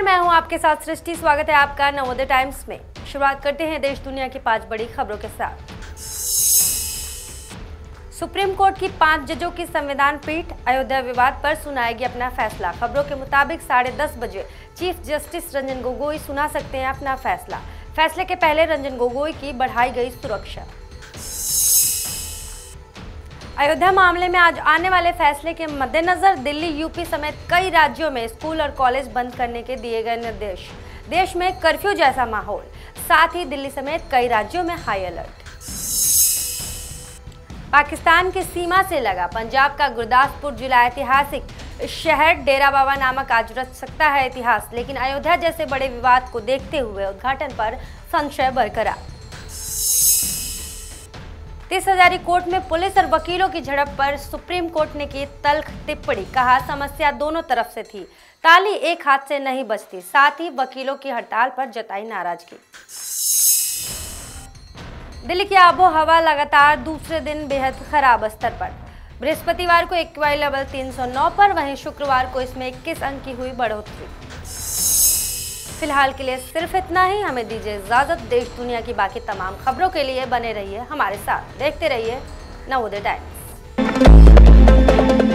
मैं हूं आपके साथ सृष्टि। स्वागत है आपका नवोदय टाइम्स में। शुरुआत करते हैं देश दुनिया की 5 बड़ी खबरों के साथ। सुप्रीम कोर्ट की 5 जजों की संविधान पीठ अयोध्या विवाद पर सुनाएगी अपना फैसला। खबरों के मुताबिक 10:30 बजे चीफ जस्टिस रंजन गोगोई सुना सकते हैं अपना फैसला। फैसले के पहले रंजन गोगोई की बढ़ाई गई सुरक्षा। अयोध्या मामले में आज आने वाले फैसले के मद्देनजर दिल्ली, यूपी समेत कई राज्यों में स्कूल और कॉलेज बंद करने के दिए गए निर्देश। देश में कर्फ्यू जैसा माहौल, साथ ही दिल्ली समेत कई राज्यों में हाई अलर्ट। पाकिस्तान की सीमा से लगा पंजाब का गुरदासपुर जिला ऐतिहासिक शहर डेरा बाबा नामक आज रच सकता है इतिहास, लेकिन अयोध्या जैसे बड़े विवाद को देखते हुए उद्घाटन पर संशय बरकरार। 30 हजारी कोर्ट में पुलिस और वकीलों की झड़प पर सुप्रीम कोर्ट ने की तल्ख टिप्पणी। कहा, समस्या दोनों तरफ से थी, ताली एक हाथ से नहीं बजती। साथ ही वकीलों की हड़ताल पर जताई नाराजगी। दिल्ली की आबो हवा लगातार दूसरे दिन बेहद खराब स्तर पर। बृहस्पतिवार को एक्यूआई लेवल 309 पर, वहीं शुक्रवार को इसमें 21 अंक की हुई बढ़ोतरी। फिलहाल के लिए सिर्फ इतना ही। हमें दीजिए इजाजत। देश दुनिया की बाकी तमाम खबरों के लिए बने रहिए हमारे साथ। देखते रहिए नवोदय टाइम्स।